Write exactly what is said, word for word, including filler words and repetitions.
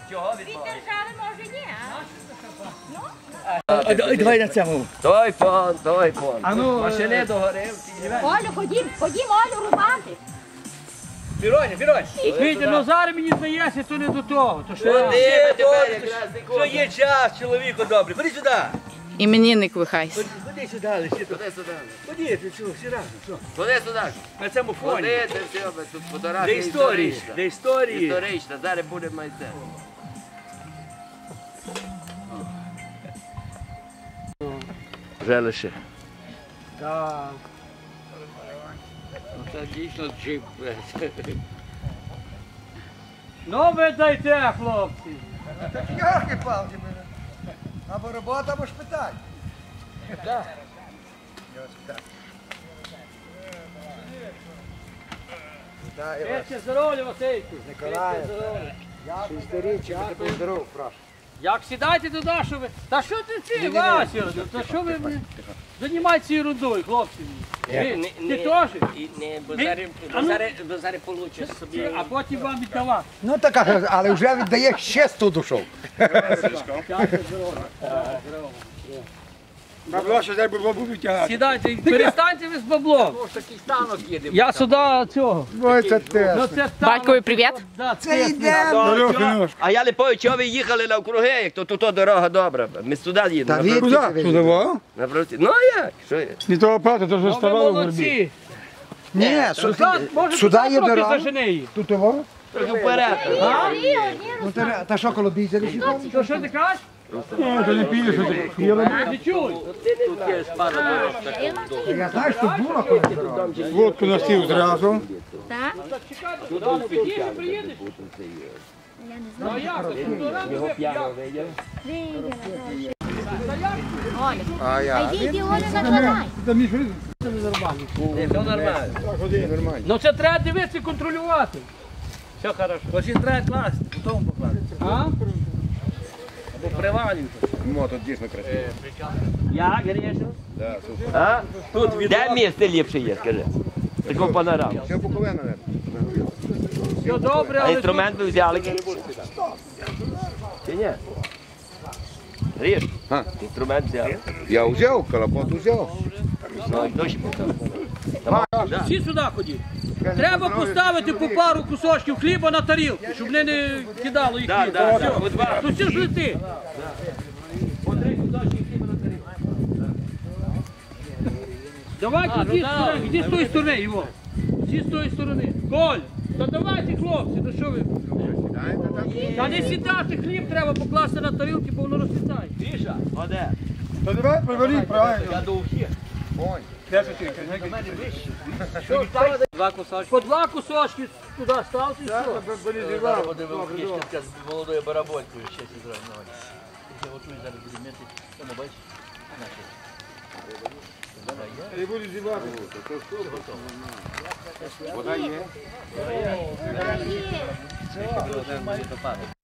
чого відбувається? Держави може ні, а? Давай на цьому. Той фон, той фон. Машини догорив. Олю, ходім, ходім, Олю, рубати. Біроня, Біроня. Вийде, ну зараз мені здається, то не до того. То що Куди ви тепер якраз Що є час, чоловіку добрий. Ходи сюди. Іменинник вихай. Ходи сюди, лиши тут. Куди сюди? Ходи, ти чого, всі разом. Що? Куди сюди? На цьому фоні. Куди це все? Тут Для фотографія історії. історична. Для історії. Історична, зараз буде майстер. Вже лише. Так. Це дійсно джип. Ну ви дайте, хлопці. Ярки палки мене. Або робота, або шпиталь. Так. Вітаю вас. Віче здоров'я, Васильку. Николаїв. Віче здоров'я. Шестеріччя, будь здоров, прошу. Як сідайте туди, що ви... Та що ти ці, Вася? Та що ви мені... Займайтеся ерундою, хлопці. Ви- Ти теж? Бо Ми- зараз, А ну- зараз, бо зараз получиш собі. А потім вам віддавати. Ну так, але вже віддає ще сто душов. Бабло, що зараз бабло будуть тягати. Сідайте, перестаньте ви з баблом. Такий станок їде. Я сюди цього. Ой, це те. Ну це Батькові привіт. Да, Це йде. А я не пою, чого ви їхали навкруги, як то тут дорога добра. Ми сюди їдемо. Та напроти- від- Куди? Туди во? напроти. Ну а як? Що є? Не того пати, то вже Ну, ви ставало в горбі. молодці. Ні, Руслан, може, сюди туди є трохи дорога. зажени її? Тут того. Трохи вперед. Ну, та- Та що коло бійця лишить? Що, що ти кажеш? Ні, то не підеш, що ти. Я Не чую. Тут є спада дорожка. Я знаю, що була колись дорога. водку на стіл зразу. Так? Да, ну пізніше приїдеш. Ну а як? Тут до ранку ви- як? Оля, А я. а йди, йди, Оля, накладай. Та мій фріз. Це не нормально. Все нормально. Нормально. Ну це треба дивитися і контролювати. Все хорошо. Ось і треба класти, потім покласти. А? Або привалюють. Мо, тут дійсно красиво. Як, Гріша? Да, супер. А? Тут де місце ліпше є, скажи? Таку панораму. Все Буковина, наверное. Все добре, А але... інструмент ви взяли? Чи ні? Ріж, А? інструмент взяли. Я взяв, колопоту взяв. Ну, і дощ буде. Всі сюди ходіть. Треба поставити по пару кусочків хліба на тарілку, щоб вони не кидало їх Да, хліб. да, Все. да, по два. Тут всі ж лети. По три кусочки хліба на тарілку. Давайте, йди з сторони, йди з тої сторони, його. Йди з тої сторони. Коль, та давайте, хлопці, ну що ви? Та не сідати, хліб треба покласти на тарілки, бо воно розсідає. Ріша, оде. Та давай, приваліть, правильно. Я до ухи. Де ж ти? Два кусочки. По два кусочки туди ставте і все. Зараз буде вихищка з молодою бараболькою ще зразу. Я готую зараз буду мити. Тому бачиш? Я буду зівати. Вода є. Вода є.